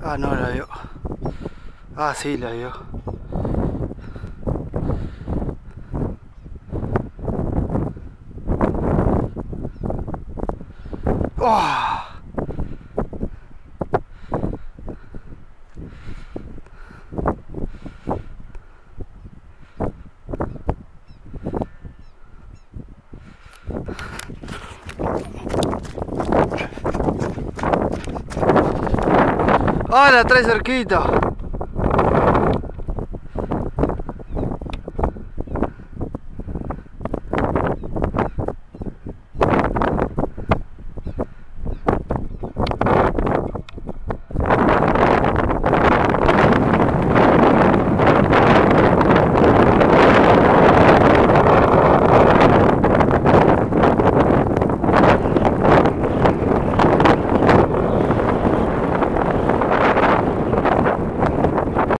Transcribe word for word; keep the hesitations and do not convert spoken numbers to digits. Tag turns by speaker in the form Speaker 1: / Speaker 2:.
Speaker 1: Ah, no la vio. Ah, sí, la vio. ¡Oh! ¡Ah, la trae cerquita!